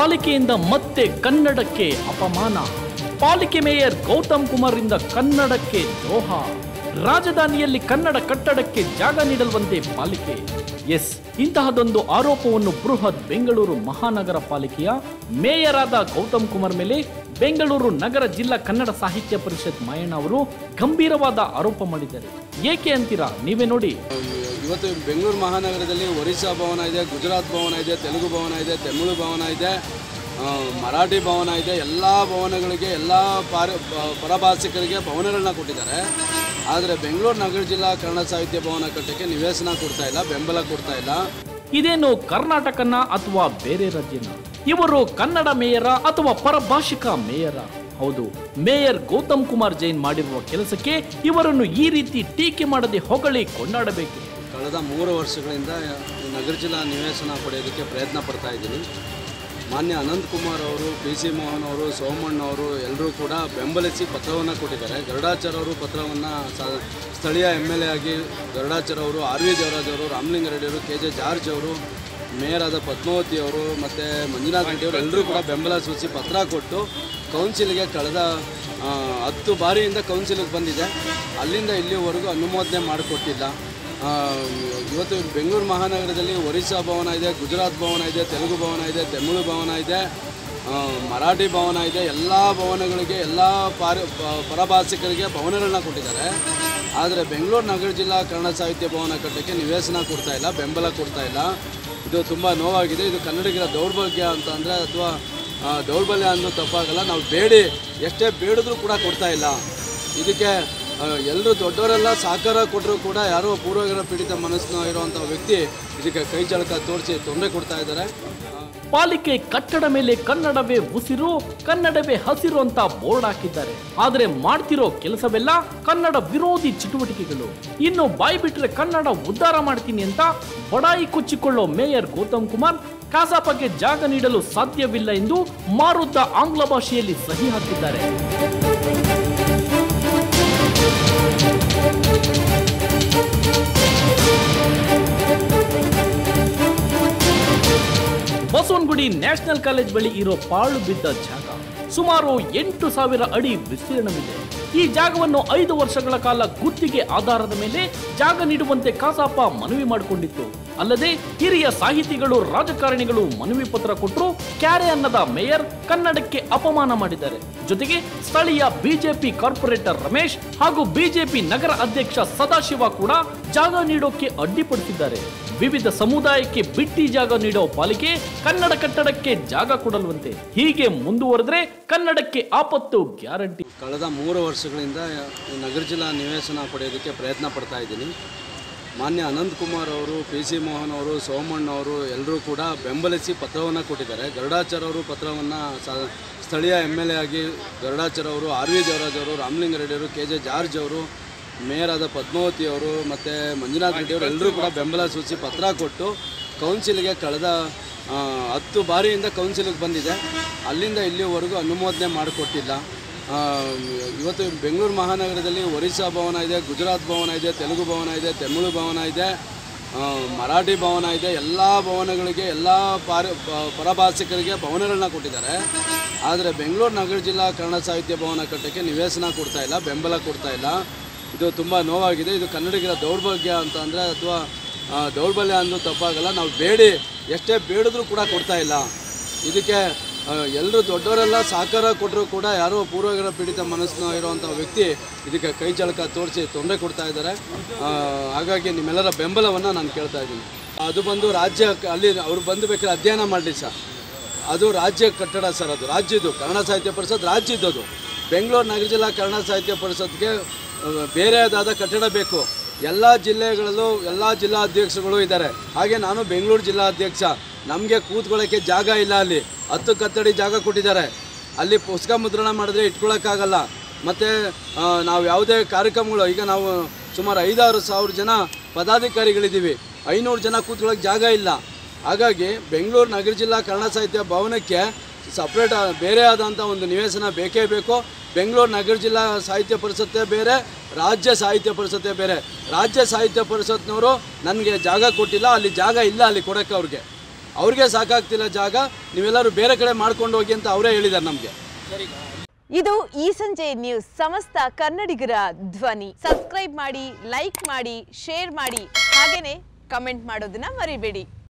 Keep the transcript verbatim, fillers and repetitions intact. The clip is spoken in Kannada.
ಪಾಲಿಕೆಯಿಂದ ಮತ್ತೆ ಕನ್ನಡಕ್ಕೆ ಅಪಮಾನ. ಪಾಲಿಕೆ ಮೇಯರ್ ಗೌತಮ್ ಕುಮಾರ್ ಇಂದ ಕನ್ನಡಕ್ಕೆ ದ್ರೋಹ. ರಾಜಧಾನಿಯಲ್ಲಿ ಕನ್ನಡ ಕಟ್ಟಡಕ್ಕೆ ಜಾಗ ನೀಡಲ್ವಂತೆ ಪಾಲಿಕೆ. ಎಸ್, ಇಂತಹದೊಂದು ಆರೋಪವನ್ನು ಬೃಹತ್ ಬೆಂಗಳೂರು ಮಹಾನಗರ ಪಾಲಿಕೆಯ ಮೇಯರ್ ಆದ ಗೌತಮ್ ಕುಮಾರ್ ಮೇಲೆ ಬೆಂಗಳೂರು ನಗರ ಜಿಲ್ಲಾ ಕನ್ನಡ ಸಾಹಿತ್ಯ ಪರಿಷತ್ ಮಾಯಣ್ಣ ಅವರು ಗಂಭೀರವಾದ ಆರೋಪ ಮಾಡಿದ್ದಾರೆ. ಏಕೆ ಅಂತೀರಾ? ನೀವೇ ನೋಡಿ. ಇವತ್ತು ಬೆಂಗಳೂರು ಮಹಾನಗರದಲ್ಲಿ ಒರಿಸ್ಸಾ ಭವನ ಇದೆ, ಗುಜರಾತ್ ಭವನ ಇದೆ, ತೆಲುಗು ಭವನ ಇದೆ, ತಮಿಳು ಭವನ ಇದೆ, ಮರಾಠಿ ಭವನ ಇದೆ. ಎಲ್ಲ ಭವನಗಳಿಗೆ ಎಲ್ಲ ಪಾರ ಪರಭಾಷಿಕರಿಗೆ ಭವನಗಳನ್ನ ಕೊಟ್ಟಿದ್ದಾರೆ. ಆದರೆ ಬೆಂಗಳೂರು ನಗರ ಜಿಲ್ಲಾ ಕನ್ನಡ ಸಾಹಿತ್ಯ ಭವನ ಕಟ್ಟಕ್ಕೆ ನಿವೇಶನ ಕೊಡ್ತಾ ಇಲ್ಲ, ಬೆಂಬಲ ಕೊಡ್ತಾ ಇಲ್ಲ. ಇದೇನು ಕರ್ನಾಟಕನ ಅಥವಾ ಬೇರೆ ರಾಜ್ಯನ? ಇವರು ಕನ್ನಡ ಮೇಯರ ಅಥವಾ ಪರಭಾಷಿಕ ಮೇಯರ? ಹೌದು, ಮೇಯರ್ ಗೌತಮ್ ಕುಮಾರ್ ಜೈನ್ ಮಾಡಿರುವ ಕೆಲಸಕ್ಕೆ ಇವರನ್ನು ಈ ರೀತಿ ಟೀಕೆ ಮಾಡದೆ ಹೊಗಳಿ ಕೊಂಡಾಡಬೇಕು. ಕಳೆದ ಮೂರು ವರ್ಷಗಳಿಂದ ನಗರ ಜಿಲ್ಲಾ ನಿವೇಶನ ಪಡೆಯೋದಕ್ಕೆ ಪ್ರಯತ್ನ ಪಡ್ತಾ ಇದ್ದೀನಿ. ಮಾನ್ಯ ಅನಂತ್ ಕುಮಾರ್ ಅವರು, ಪಿ ಸಿ ಮೋಹನ್ ಅವರು, ಸೋಮಣ್ಣ ಅವರು ಎಲ್ಲರೂ ಕೂಡ ಬೆಂಬಲಿಸಿ ಪತ್ರವನ್ನು ಕೊಟ್ಟಿದ್ದಾರೆ. ಗರುಡಾಚಾರ್ ಅವರು ಪತ್ರವನ್ನು ಸ್ಥಳೀಯ ಎಮ್ ಎಲ್ ಎ ಆಗಿ ಗರುಡಾಚಾರ್ ಅವರು, ಆರ್ ವಿ ದೇವರಾಜ್ ಅವರು, ರಾಮಲಿಂಗಾರೆಡ್ಡಿ ಅವರು, ಕೆ ಜೆ ಜಾರ್ಜ್ ಅವರು, ಮೇಯರ್ ಆದ ಪದ್ಮಾವತಿ ಅವರು ಮತ್ತು ಮಂಜುನಾಥ್ ರೆಡ್ಡಿ ಅವರು ಎಲ್ಲರೂ ಕೂಡ ಬೆಂಬಲ ಸೂಚಿಸಿ ಪತ್ರ ಕೊಟ್ಟು ಕೌನ್ಸಿಲ್ಗೆ ಕಳೆದ ಹತ್ತು ಬಾರಿಯಿಂದ ಕೌನ್ಸಿಲ್ಗೆ ಬಂದಿದೆ. ಅಲ್ಲಿಂದ ಇಲ್ಲಿವರೆಗೂ ಅನುಮೋದನೆ ಮಾಡಿಕೊಟ್ಟಿಲ್ಲ. ಇವತ್ತು ಬೆಂಗಳೂರು ಮಹಾನಗರದಲ್ಲಿ ಒರಿಸ್ಸಾ ಭವನ ಇದೆ, ಗುಜರಾತ್ ಭವನ ಇದೆ, ತೆಲುಗು ಭವನ ಇದೆ, ತಮಿಳು ಭವನ ಇದೆ, ಮರಾಠಿ ಭವನ ಇದೆ. ಎಲ್ಲ ಭವನಗಳಿಗೆ ಎಲ್ಲ ಪಾರ ಪರಭಾಷಿಕರಿಗೆ ಭವನಗಳನ್ನ ಕೊಟ್ಟಿದ್ದಾರೆ. ಆದರೆ ಬೆಂಗಳೂರು ನಗರ ಜಿಲ್ಲಾ ಕನ್ನಡ ಸಾಹಿತ್ಯ ಭವನ ಕಟ್ಟಕ್ಕೆ ನಿವೇಶನ ಕೊಡ್ತಾ ಇಲ್ಲ, ಬೆಂಬಲ ಕೊಡ್ತಾ ಇಲ್ಲ. ಇದು ತುಂಬ ನೋವಾಗಿದೆ. ಇದು ಕನ್ನಡಿಗರ ದೌರ್ಭಾಗ್ಯ ಅಂತ ಅಂದರೆ ಅಥವಾ ದೌರ್ಬಲ್ಯ ಅನ್ನೋ ತಪ್ಪಾಗಲ್ಲ. ನಾವು ಬೇಡಿ ಎಷ್ಟೇ ಬೇಡಿದ್ರೂ ಕೂಡ ಕೊಡ್ತಾ ಇಲ್ಲ. ಇದಕ್ಕೆ ಎಲ್ಲರೂ ದೊಡ್ಡವರೆಲ್ಲ ಸಹಕಾರ ಕೊಟ್ಟರೂ ಕೂಡ ಯಾರೋ ಪೂರ್ವಗ್ರಹ ಪೀಡಿತ ಮನಸ್ಸಿನ ಇರುವಂಥ ವ್ಯಕ್ತಿ ಇದಕ್ಕೆ ಕೈ ಚಳಕ ತೋರಿಸಿ ತೊಂದರೆ ಕೊಡ್ತಾ ಇದ್ದಾರೆ. ಪಾಲಿಕೆ ಕಟ್ಟಡ ಮೇಲೆ ಕನ್ನಡವೇ ಉಸಿರು, ಕನ್ನಡವೇ ಹಸಿರು ಅಂತ ಬೋರ್ಡ್ ಹಾಕಿದ್ದಾರೆ. ಆದರೆ ಮಾಡ್ತಿರೋ ಕೆಲಸವೆಲ್ಲ ಕನ್ನಡ ವಿರೋಧಿ ಚಟುವಟಿಕೆಗಳು. ಇನ್ನು ಬಾಯಿ ಬಿಟ್ರೆ ಕನ್ನಡ ಉದ್ಧಾರ ಮಾಡ್ತೀನಿ ಅಂತ ಬಡಾಯಿ ಕೊಚ್ಚಿಕೊಳ್ಳೋ ಮೇಯರ್ ಗೌತಮ್ ಕುಮಾರ್ ಕಸಾಪಗೆ ಜಾಗ ನೀಡಲು ಸಾಧ್ಯವಿಲ್ಲ ಎಂದು ಮಾರುದ್ದ ಆಂಗ್ಲ ಭಾಷೆಯಲ್ಲಿ ಸಹಿ ಹಾಕಿದ್ದಾರೆ. ಬಸವನಗುಡಿ ನ್ಯಾಷನಲ್ ಕಾಲೇಜ್ ಬಳಿ ಇರೋ ಪಾಳು ಬಿದ್ದ ಜಾಗ ಸುಮಾರು ಎಂಟು ಸಾವಿರ ಅಡಿ ವಿಸ್ತೀರ್ಣವಿದೆ. ಈ ಜಾಗವನ್ನು ಐದು ವರ್ಷಗಳ ಕಾಲ ಗುತ್ತಿಗೆ ಆಧಾರದ ಮೇಲೆ ಜಾಗ ನೀಡುವಂತೆ ಕಸಾಪ ಮನವಿ ಮಾಡಿಕೊಂಡಿತ್ತು. ಅಲ್ಲದೆ ಹಿರಿಯ ಸಾಹಿತಿಗಳು, ರಾಜಕಾರಣಿಗಳು ಮನವಿ ಪತ್ರ ಕೊಟ್ಟರು. ಕ್ಯಾರೆ ಅನ್ನದ ಮೇಯರ್ ಕನ್ನಡಕ್ಕೆ ಅಪಮಾನ ಮಾಡಿದ್ದಾರೆ. ಜೊತೆಗೆ ಸ್ಥಳೀಯ ಬಿಜೆಪಿ ಕಾರ್ಪೊರೇಟರ್ ರಮೇಶ್ ಹಾಗೂ ಬಿಜೆಪಿ ನಗರ ಅಧ್ಯಕ್ಷ ಸದಾಶಿವ ಕೂಡ ಜಾಗ ನೀಡೋಕೆ ಅಡ್ಡಿಪಡಿಸಿದ್ದಾರೆ. ವಿವಿಧ ಸಮುದಾಯಕ್ಕೆ ಬಿಟ್ಟಿ ಜಾಗ ನೀಡೋ ಪಾಲಿಕೆ ಕನ್ನಡ ಕಟ್ಟಡಕ್ಕೆ ಜಾಗ ಕೊಡಲ್ವಂತೆ. ಹೀಗೆ ಮುಂದುವರೆದ್ರೆ ಕನ್ನಡಕ್ಕೆ ಆಪತ್ತು ಗ್ಯಾರಂಟಿ. ಕಳೆದ ಮೂರು ವರ್ಷಗಳಿಂದ ನಗರ ಜಿಲ್ಲಾ ನಿವೇಶನ ಪಡೆಯೋದಕ್ಕೆ ಪ್ರಯತ್ನ ಪಡ್ತಾ ಇದ್ದೀನಿ. ಮಾನ್ಯ ಅನಂತ್ ಕುಮಾರ್ ಅವರು, ಪಿ ಸಿ ಮೋಹನ್ ಅವರು, ಸೋಮಣ್ಣ ಅವರು ಎಲ್ಲರೂ ಕೂಡ ಬೆಂಬಲಿಸಿ ಪತ್ರವನ್ನು ಕೊಟ್ಟಿದ್ದಾರೆ. ಗರುಡಾಚಾರ್ ಅವರು ಪತ್ರವನ್ನು ಸ್ಥಳೀಯ ಎಮ್ ಎಲ್ ಎ ಆಗಿ ಗರುಡಾಚಾರ್ ಅವರು, ಆರ್ ವಿ ದೇವರಾಜ್ ಅವರು, ರಾಮಲಿಂಗಾರೆಡ್ಡಿ ಅವರು, ಕೆ ಜೆ ಜಾರ್ಜ್ ಅವರು, ಮೇಯರ್ ಆದ ಪದ್ಮಾವತಿ ಅವರು ಮತ್ತು ಮಂಜುನಾಥ್ ರೆಡ್ಡಿ ಅವರು ಎಲ್ಲರೂ ಕೂಡ ಬೆಂಬಲ ಸೂಚಿಸಿ ಪತ್ರ ಕೊಟ್ಟು ಕೌನ್ಸಿಲ್ಗೆ ಕಳೆದ ಹತ್ತು ಬಾರಿಯಿಂದ ಕೌನ್ಸಿಲ್ಗೆ ಬಂದಿದೆ. ಅಲ್ಲಿಂದ ಇಲ್ಲಿವರೆಗೂ ಅನುಮೋದನೆ ಮಾಡಿಕೊಟ್ಟಿಲ್ಲ. ಇವತ್ತು ಬೆಂಗಳೂರು ಮಹಾನಗರದಲ್ಲಿ ಒರಿಸ್ಸಾ ಭವನ ಇದೆ, ಗುಜರಾತ್ ಭವನ ಇದೆ, ತೆಲುಗು ಭವನ ಇದೆ, ತಮಿಳು ಭವನ ಇದೆ, ಮರಾಠಿ ಭವನ ಇದೆ. ಎಲ್ಲ ಭವನಗಳಿಗೆ ಎಲ್ಲ ಪಾರ ಪರಭಾಷಿಕರಿಗೆ ಭವನಗಳನ್ನ ಕೊಟ್ಟಿದ್ದಾರೆ. ಆದರೆ ಬೆಂಗಳೂರು ನಗರ ಜಿಲ್ಲಾ ಕನ್ನಡ ಸಾಹಿತ್ಯ ಭವನ ಕಟ್ಟಕ್ಕೆ ನಿವೇಶನ ಕೊಡ್ತಾ ಇಲ್ಲ, ಬೆಂಬಲ ಕೊಡ್ತಾ ಇಲ್ಲ. ಇದು ತುಂಬ ನೋವಾಗಿದೆ. ಇದು ಕನ್ನಡಿಗರ ದೌರ್ಭಾಗ್ಯ ಅಂತ ಅಂದರೆ ಅಥವಾ ದೌರ್ಬಲ್ಯ ಅನ್ನೋ ತಪ್ಪಾಗಲ್ಲ. ನಾವು ಬೇಡಿ ಎಷ್ಟೇ ಬೇಡಿದ್ರೂ ಕೂಡ ಕೊಡ್ತಾ ಇಲ್ಲ. ಇದಕ್ಕೆ ಎಲ್ಲರೂ ದೊಡ್ಡವರೆಲ್ಲ ಸಹಕಾರ ಕೊಟ್ಟರೂ ಕೂಡ ಯಾರೋ ಪೂರ್ವಗ್ರಹ ಪೀಡಿತ ಮನಸ್ಸಿನ ಇರುವಂಥ ವ್ಯಕ್ತಿ ಇದಕ್ಕೆ ಕೈ ಚಳಕ ತೋರಿಸಿ ತೊಂದರೆ ಕೊಡ್ತಾ ಇದ್ದಾರೆ. ಹಾಗಾಗಿ ನಿಮ್ಮೆಲ್ಲರ ಬೆಂಬಲವನ್ನು ನಾನು ಕೇಳ್ತಾ ಇದ್ದೀನಿ. ಅದು ಬಂದು ರಾಜ್ಯ, ಅಲ್ಲಿ ಅವ್ರು ಬಂದು ಬೇಕಾದ್ರೆ ಅಧ್ಯಯನ ಮಾಡಲಿ ಸರ್. ಅದು ರಾಜ್ಯ ಕಟ್ಟಡ ಸರ್, ಅದು ರಾಜ್ಯದ್ದು ಕನ್ನಡ ಸಾಹಿತ್ಯ ಪರಿಷತ್ ರಾಜ್ಯದ್ದು. ಅದು ಬೆಂಗಳೂರು ನಗರ ಜಿಲ್ಲಾ ಕನ್ನಡ ಸಾಹಿತ್ಯ ಪರಿಷತ್ಗೆ ಬೇರೆಯಾದ ಕಟ್ಟಡ ಬೇಕು. ಎಲ್ಲ ಜಿಲ್ಲೆಗಳಲ್ಲೂ ಎಲ್ಲ ಜಿಲ್ಲಾ ಅಧ್ಯಕ್ಷಗಳು ಇದ್ದಾರೆ. ಹಾಗೆ ನಾನು ಬೆಂಗಳೂರು ಜಿಲ್ಲಾ ಅಧ್ಯಕ್ಷ. ನಮಗೆ ಕೂತ್ಕೊಳ್ಳೋಕ್ಕೆ ಜಾಗ ಇಲ್ಲ. ಅಲ್ಲಿ ಹತ್ತು ಕತ್ತಡಿ ಜಾಗ ಕೊಟ್ಟಿದ್ದಾರೆ. ಅಲ್ಲಿ ಪುಸ್ತಕ ಮುದ್ರಣ ಮಾಡಿದ್ರೆ ಇಟ್ಕೊಳ್ಳೋಕ್ಕಾಗಲ್ಲ. ಮತ್ತು ನಾವು ಯಾವುದೇ ಕಾರ್ಯಕ್ರಮಗಳು, ಈಗ ನಾವು ಸುಮಾರು ಐದಾರು ಸಾವಿರ ಜನ ಪದಾಧಿಕಾರಿಗಳಿದ್ದೀವಿ, ಐನೂರು ಜನ ಕೂತ್ಕೊಳ್ಳೋಕ್ಕೆ ಜಾಗ ಇಲ್ಲ. ಹಾಗಾಗಿ ಬೆಂಗಳೂರು ನಗರ ಜಿಲ್ಲಾ ಕನ್ನಡ ಸಾಹಿತ್ಯ ಭವನಕ್ಕೆ ಸಪ್ರೇಟ್ ಬೇರೆ ಆದಂಥ ಒಂದು ನಿವೇಶನ ಬೇಕೇ ಬೇಕು. ಬೆಂಗಳೂರು ನಗರ ಜಿಲ್ಲಾ ಸಾಹಿತ್ಯ ಪರಿಷತ್ತೇ ಬೇರೆ, ರಾಜ್ಯ ಸಾಹಿತ್ಯ ಪರಿಷತ್ತೇ ಬೇರೆ. ರಾಜ್ಯ ಸಾಹಿತ್ಯ ಪರಿಷತ್ನವರು ನನಗೆ ಜಾಗ ಕೊಟ್ಟಿಲ್ಲ, ಅಲ್ಲಿ ಜಾಗ ಇಲ್ಲ ಅಲ್ಲಿ ಕೊಡೋಕ್ಕೆ ಅವ್ರಿಗೆ. ಅವ್ರಿಗೆ ಸಾಕಾಗ್ತಿಲ್ಲ ಜಾಗ, ನೀವೆಲ್ಲರೂ ಬೇರೆ ಕಡೆ ಮಾಡ್ಕೊಂಡು ಹೋಗಿ ಅಂತ ಅವರೇ ಹೇಳಿದ್ದಾರೆ ನಮಗೆ. ಇದು ಈ ಸಂಜೆ ನ್ಯೂಸ್, ಸಮಸ್ತ ಕನ್ನಡಿಗರ ಧ್ವನಿ. ಸಬ್ಸ್ಕ್ರೈಬ್ ಮಾಡಿ, ಲೈಕ್ ಮಾಡಿ, ಶೇರ್ ಮಾಡಿ, ಹಾಗೇನೆ ಕಮೆಂಟ್ ಮಾಡೋದನ್ನ ಮರಿಬೇಡಿ.